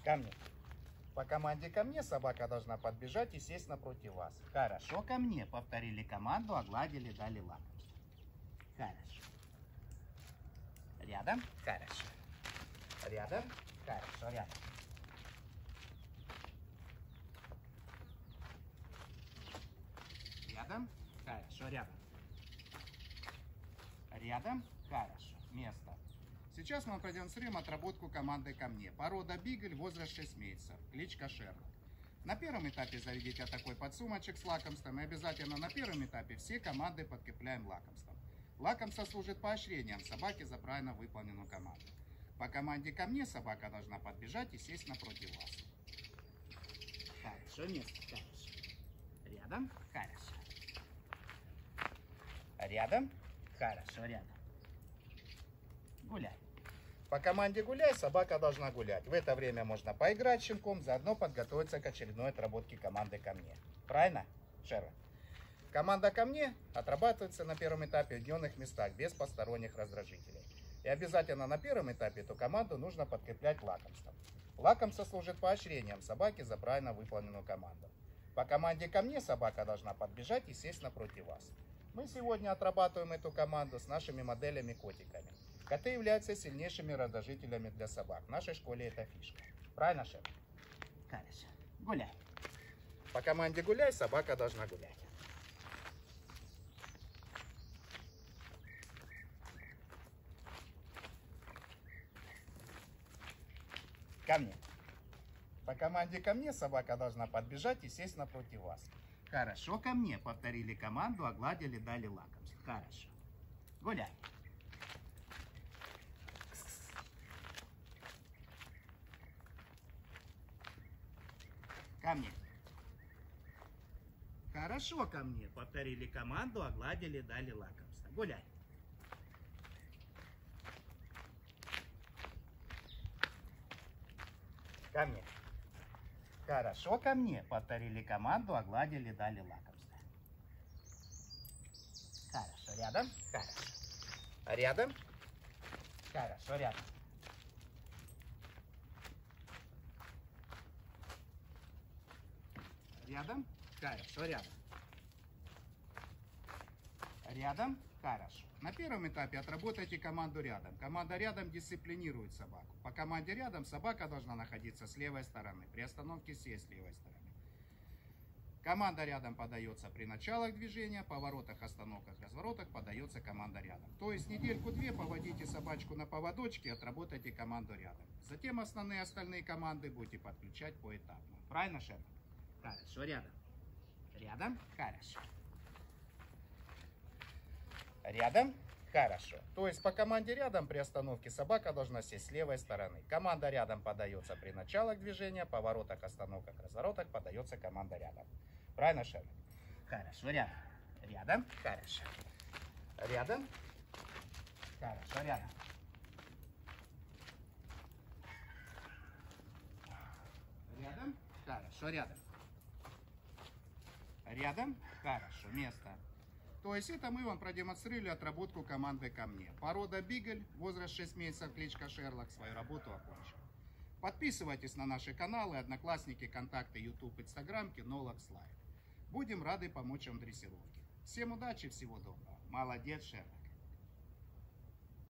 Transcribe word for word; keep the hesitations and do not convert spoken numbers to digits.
Ко мне. По команде ко мне собака должна подбежать и сесть напротив вас. Хорошо, ко мне. Повторили команду, огладили, дали лакомство. Хорошо. Рядом. Хорошо. Рядом. Хорошо, рядом. Рядом. Хорошо, рядом. Рядом. Хорошо. Место. Сейчас мы продемонстрируем отработку команды ко мне. Порода Бигль, возраст шесть месяцев. Кличка Шерлок. На первом этапе заведите такой подсумочек с лакомством. И обязательно на первом этапе все команды подкрепляем лакомством. Лакомство служит поощрением собаки за правильно выполненную команду. По команде ко мне собака должна подбежать и сесть напротив вас. Хорошо, место. Хорошо. Рядом. Хорошо. Рядом. Хорошо, рядом. Гуляй. По команде гуляй собака должна гулять. В это время можно поиграть с щенком, заодно подготовиться к очередной отработке команды ко мне. Правильно, Шерлок? Команда ко мне отрабатывается на первом этапе в уединенных местах, без посторонних раздражителей. И обязательно на первом этапе эту команду нужно подкреплять лакомством. Лакомство служит поощрением собаки за правильно выполненную команду. По команде ко мне собака должна подбежать и сесть напротив вас. Мы сегодня отрабатываем эту команду с нашими моделями-котиками. Коты являются сильнейшими раздражителями для собак. В нашей школе это фишка. Правильно, Шерлок? Хорошо. Гуляй. По команде гуляй собака должна гулять. Ко мне. По команде ко мне собака должна подбежать и сесть напротив вас. Хорошо, ко мне. Повторили команду, огладили, дали лакомство. Хорошо. Гуляй. Ко мне. Хорошо, ко мне. Повторили команду, огладили, дали лакомство. Гуляй. Ко мне. Хорошо, ко мне. Повторили команду, огладили, дали лакомство. Хорошо, рядом. Хорошо. Рядом. Хорошо, рядом. Рядом. Хорошо, рядом. Рядом. Хорошо. На первом этапе отработайте команду рядом. Команда рядом дисциплинирует собаку. По команде рядом собака должна находиться с левой стороны. При остановке сесть с левой стороны. Команда рядом подается при началах движения, поворотах, остановках, разворотах подается команда рядом. То есть недельку-две поводите собачку на поводочке, отработайте команду рядом. Затем основные остальные команды будете подключать поэтапно. Правильно, Шерлок? Хорошо, рядом. Рядом. Хорошо. Рядом. Хорошо. То есть по команде рядом при остановке собака должна сесть с левой стороны. Команда рядом подается при началах движения, поворотах, остановках, разворотах подается команда рядом. Правильно, Шерлок? Хорошо, рядом. Рядом. Хорошо. Рядом. Хорошо, рядом. Рядом. Хорошо, рядом. Рядом. Хорошо, место. То есть это мы вам продемонстрировали отработку команды ко мне. Порода Бигль, возраст шесть месяцев, кличка Шерлок, свою работу окончил. Подписывайтесь на наши каналы, Одноклассники, Контакты, YouTube, Instagram, Кинолог, Слайд. Будем рады помочь вам в дрессировке. Всем удачи, всего доброго. Молодец, Шерлок.